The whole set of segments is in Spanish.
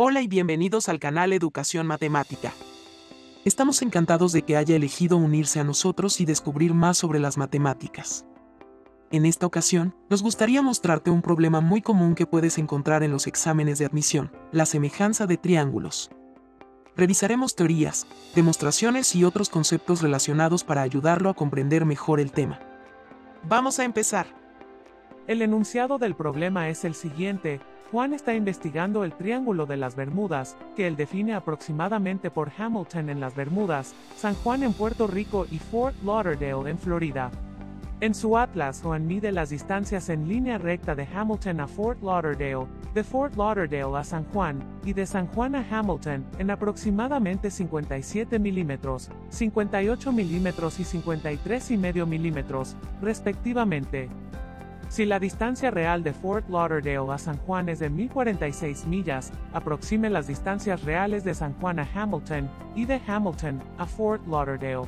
Hola y bienvenidos al canal Educación Matemática. Estamos encantados de que haya elegido unirse a nosotros y descubrir más sobre las matemáticas. En esta ocasión, nos gustaría mostrarte un problema muy común que puedes encontrar en los exámenes de admisión, la semejanza de triángulos. Revisaremos teorías, demostraciones y otros conceptos relacionados para ayudarlo a comprender mejor el tema. Vamos a empezar. El enunciado del problema es el siguiente: Juan está investigando el Triángulo de las Bermudas, que él define aproximadamente por Hamilton en las Bermudas, San Juan en Puerto Rico y Fort Lauderdale en Florida. En su atlas, Juan mide las distancias en línea recta de Hamilton a Fort Lauderdale, de Fort Lauderdale a San Juan, y de San Juan a Hamilton, en aproximadamente 57 milímetros, 58 milímetros y 53,5 milímetros, respectivamente. Si la distancia real de Fort Lauderdale a San Juan es de 1046 millas, aproxime las distancias reales de San Juan a Hamilton, y de Hamilton a Fort Lauderdale.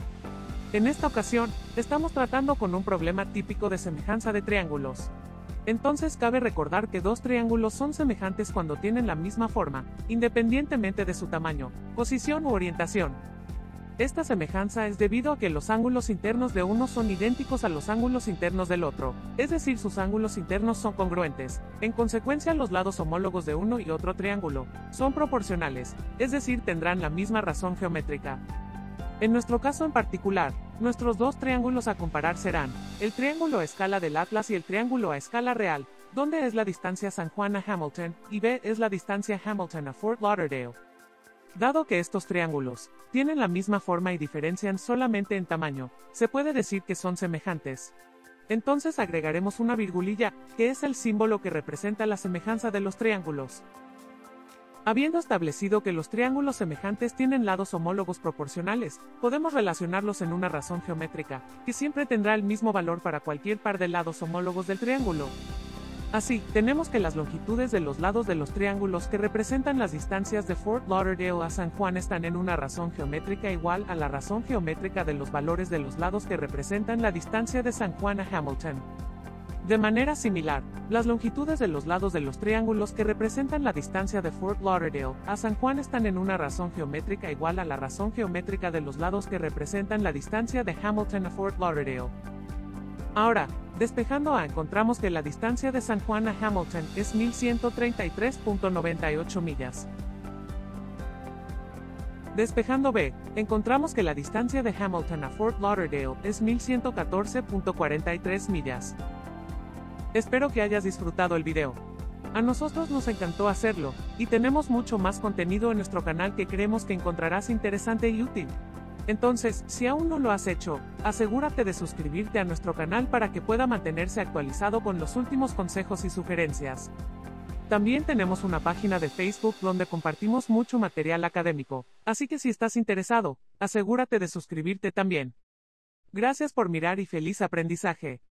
En esta ocasión, estamos tratando con un problema típico de semejanza de triángulos. Entonces cabe recordar que dos triángulos son semejantes cuando tienen la misma forma, independientemente de su tamaño, posición u orientación. Esta semejanza es debido a que los ángulos internos de uno son idénticos a los ángulos internos del otro, es decir, sus ángulos internos son congruentes. En consecuencia, los lados homólogos de uno y otro triángulo son proporcionales, es decir, tendrán la misma razón geométrica. En nuestro caso en particular, nuestros dos triángulos a comparar serán el triángulo a escala del Atlas y el triángulo a escala real, donde es la distancia San Juan a Hamilton, y B es la distancia Hamilton a Fort Lauderdale. Dado que estos triángulos tienen la misma forma y diferencian solamente en tamaño, se puede decir que son semejantes. Entonces agregaremos una virgulilla, que es el símbolo que representa la semejanza de los triángulos. Habiendo establecido que los triángulos semejantes tienen lados homólogos proporcionales, podemos relacionarlos en una razón geométrica, que siempre tendrá el mismo valor para cualquier par de lados homólogos del triángulo. Así, tenemos que las longitudes de los lados de los triángulos que representan las distancias de Fort Lauderdale a San Juan están en una razón geométrica igual a la razón geométrica de los valores de los lados que representan la distancia de San Juan a Hamilton. De manera similar, las longitudes de los lados de los triángulos que representan la distancia de Fort Lauderdale a San Juan están en una razón geométrica igual a la razón geométrica de los lados que representan la distancia de Hamilton a Fort Lauderdale. Ahora, despejando A, encontramos que la distancia de San Juan a Hamilton es 1133.98 millas. Despejando B, encontramos que la distancia de Hamilton a Fort Lauderdale es 1114.43 millas. Espero que hayas disfrutado el video. A nosotros nos encantó hacerlo, y tenemos mucho más contenido en nuestro canal que creemos que encontrarás interesante y útil. Entonces, si aún no lo has hecho, asegúrate de suscribirte a nuestro canal para que pueda mantenerse actualizado con los últimos consejos y sugerencias. También tenemos una página de Facebook donde compartimos mucho material académico, así que si estás interesado, asegúrate de suscribirte también. Gracias por mirar y feliz aprendizaje.